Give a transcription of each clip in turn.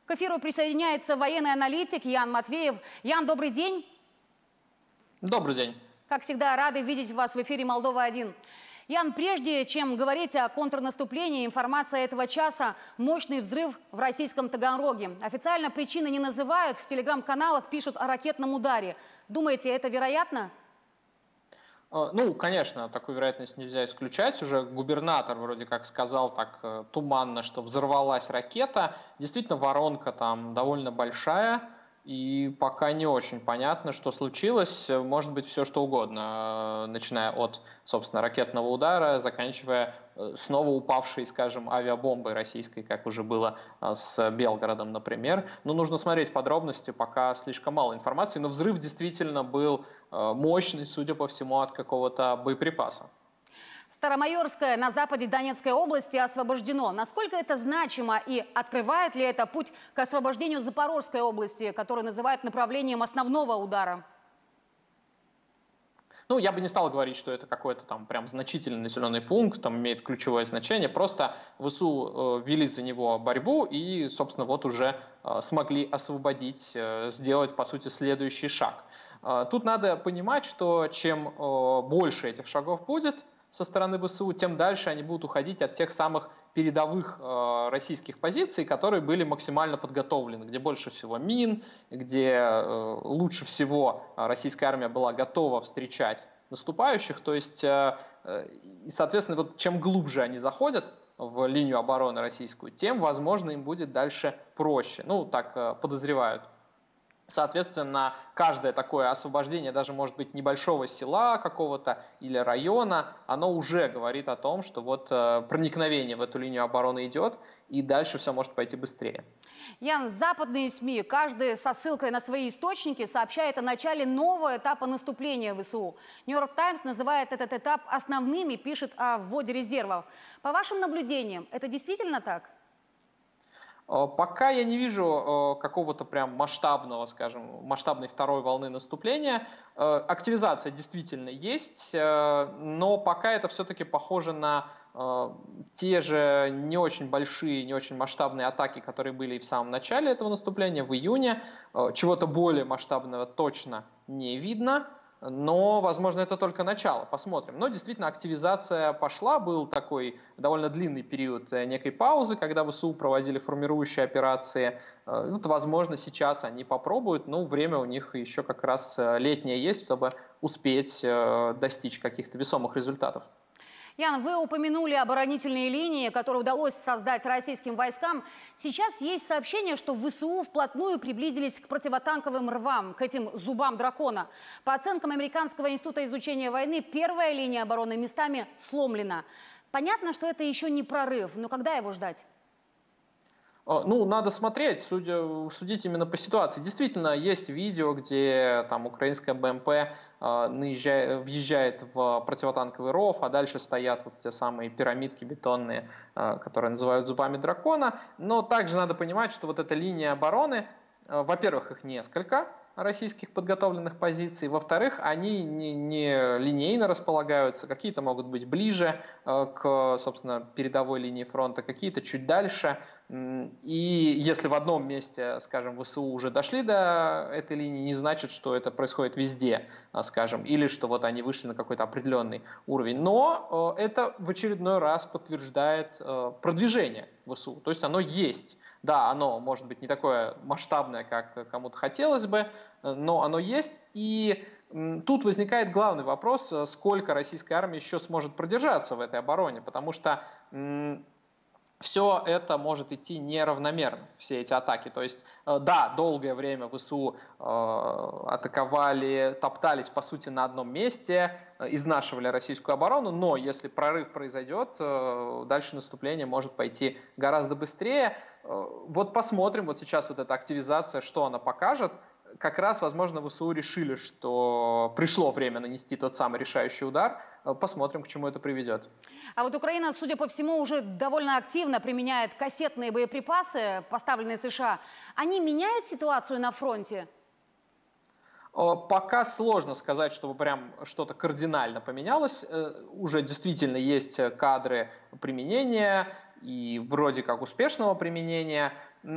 К эфиру присоединяется военный аналитик Ян Матвеев. Ян, добрый день. Добрый день. Как всегда, рады видеть вас в эфире «Молдова-1». Ян, прежде чем говорить о контрнаступлении, информация этого часа – мощный взрыв в российском Таганроге. Официально причины не называют, в телеграм-каналах пишут о ракетном ударе. Думаете, это вероятно? Ну, конечно, такую вероятность нельзя исключать. Уже губернатор вроде как сказал так туманно, что взорвалась ракета. Действительно, воронка там довольно большая. И пока не очень понятно, что случилось. Может быть, все что угодно, начиная от, собственно, ракетного удара, заканчивая снова упавшей, скажем, авиабомбой российской, как уже было с Белгородом, например. Но нужно смотреть подробности, пока слишком мало информации. Но взрыв действительно был мощный, судя по всему, от какого-то боеприпаса. Старомайорское на западе Донецкой области освобождено. Насколько это значимо и открывает ли это путь к освобождению Запорожской области, которую называют направлением основного удара? Ну, я бы не стал говорить, что это какой-то там прям значительный населенный пункт, там имеет ключевое значение. Просто ВСУ вели за него борьбу и, собственно, вот уже смогли освободить, сделать, по сути, следующий шаг. Тут надо понимать, что чем больше этих шагов будет со стороны ВСУ, тем дальше они будут уходить от тех самых передовых российских позиций, которые были максимально подготовлены, где больше всего мин, где лучше всего российская армия была готова встречать наступающих. То есть, и, соответственно, вот чем глубже они заходят в линию обороны российскую, тем, возможно, им будет дальше проще. Ну, так подозревают. Соответственно, каждое такое освобождение, даже может быть небольшого села какого-то или района, оно уже говорит о том, что вот проникновение в эту линию обороны идет, и дальше все может пойти быстрее. Ян, западные СМИ, каждый со ссылкой на свои источники, сообщает о начале нового этапа наступления ВСУ. Нью-Йорк Таймс называет этот этап основным и пишет о вводе резервов. По вашим наблюдениям, это действительно так? Пока я не вижу какого-то прям масштабного, скажем, масштабной второй волны наступления. Активизация действительно есть, но пока это все-таки похоже на те же не очень большие, не очень масштабные атаки, которые были и в самом начале этого наступления, в июне. Чего-то более масштабного точно не видно. Но, возможно, это только начало. Посмотрим. Но действительно активизация пошла. Был такой довольно длинный период некой паузы, когда ВСУ проводили формирующие операции. Вот, возможно, сейчас они попробуют. Но время у них еще как раз летнее есть, чтобы успеть достичь каких-то весомых результатов. Ян, вы упомянули оборонительные линии, которые удалось создать российским войскам. Сейчас есть сообщение, что ВСУ вплотную приблизились к противотанковым рвам, к этим зубам дракона. По оценкам Американского института изучения войны, первая линия обороны местами сломлена. Понятно, что это еще не прорыв, но когда его ждать? Ну, надо смотреть, судить именно по ситуации. Действительно, есть видео, где там украинская БМП въезжает в противотанковый ров, а дальше стоят вот те самые пирамидки бетонные, которые называют зубами дракона. Но также надо понимать, что вот эта линия обороны, во-первых, их несколько российских подготовленных позиций, во-вторых, они не линейно располагаются, какие-то могут быть ближе к, собственно, передовой линии фронта, какие-то чуть дальше. И если в одном месте, скажем, ВСУ уже дошли до этой линии, не значит, что это происходит везде, скажем, или что вот они вышли на какой-то определенный уровень. Но это в очередной раз подтверждает продвижение ВСУ, то есть оно есть. Да, оно может быть не такое масштабное, как кому-то хотелось бы, но оно есть. И тут возникает главный вопрос, сколько российская армия еще сможет продержаться в этой обороне, потому что все это может идти неравномерно, все эти атаки. То есть, да, долгое время ВСУ атаковали, топтались, по сути, на одном месте, изнашивали российскую оборону, но если прорыв произойдет, дальше наступление может пойти гораздо быстрее. Вот посмотрим, вот сейчас вот эта активизация, что она покажет. Как раз, возможно, ВСУ решили, что пришло время нанести тот самый решающий удар. Посмотрим, к чему это приведет. А вот Украина, судя по всему, уже довольно активно применяет кассетные боеприпасы, поставленные США. Они меняют ситуацию на фронте? Пока сложно сказать, чтобы прям что-то кардинально поменялось. Уже действительно есть кадры применения. и вроде как успешного применения,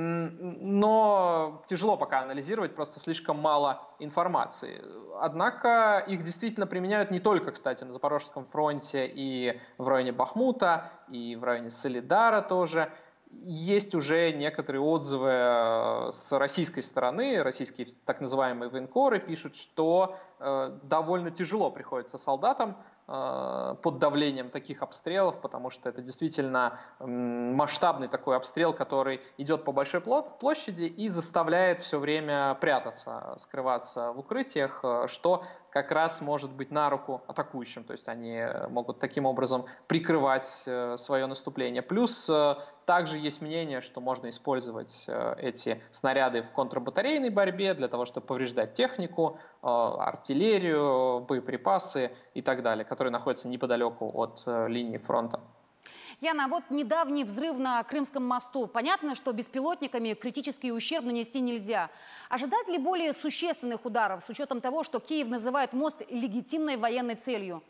но тяжело пока анализировать, просто слишком мало информации. Однако их действительно применяют не только, кстати, на Запорожском фронте и в районе Бахмута, и в районе Солидара тоже. Есть уже некоторые отзывы с российской стороны, российские так называемые военкоры пишут, что довольно тяжело приходится солдатам под давлением таких обстрелов, потому что это действительно масштабный такой обстрел, который идет по большой площади и заставляет все время прятаться, скрываться в укрытиях, что как раз может быть на руку атакующим, то есть они могут таким образом прикрывать свое наступление. Плюс также есть мнение, что можно использовать эти снаряды в контрбатарейной борьбе для того, чтобы повреждать технику, артиллерию, боеприпасы и так далее, которые находятся неподалеку от линии фронта. Яна, а вот недавний взрыв на Крымском мосту. Понятно, что беспилотниками критический ущерб нанести нельзя. Ожидать ли более существенных ударов с учетом того, что Киев называет мост легитимной военной целью?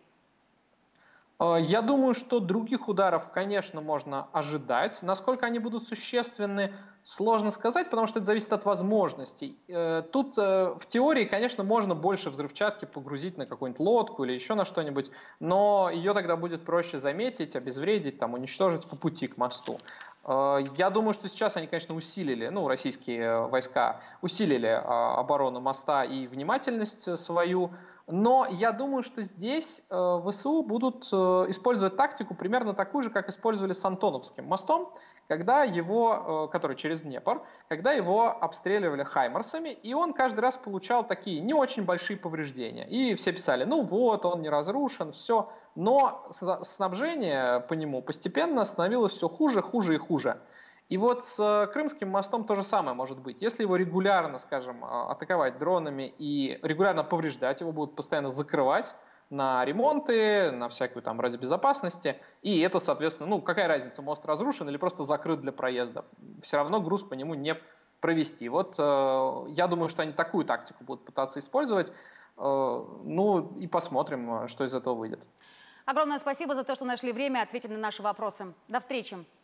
Я думаю, что других ударов, конечно, можно ожидать. Насколько они будут существенны, сложно сказать, потому что это зависит от возможностей. Тут в теории, конечно, можно больше взрывчатки погрузить на какую-нибудь лодку или еще на что-нибудь, но ее тогда будет проще заметить, обезвредить, там, уничтожить по пути к мосту. Я думаю, что сейчас они, конечно, усилили, российские войска усилили оборону моста и внимательность свою, но я думаю, что здесь ВСУ будут использовать тактику примерно такую же, как использовали с Антоновским мостом, когда его, который через Днепр, когда его обстреливали хаймарсами, и он каждый раз получал такие не очень большие повреждения. И все писали, ну вот, он не разрушен, все. Но снабжение по нему постепенно становилось все хуже, хуже и хуже. И вот с Крымским мостом то же самое может быть. Если его регулярно, скажем, атаковать дронами и регулярно повреждать, его будут постоянно закрывать на ремонты, на всякую там ради безопасности. И это, соответственно, какая разница, мост разрушен или просто закрыт для проезда. Все равно груз по нему не провести. Вот я думаю, что они такую тактику будут пытаться использовать. И посмотрим, что из этого выйдет. Огромное спасибо за то, что нашли время ответить на наши вопросы. До встречи.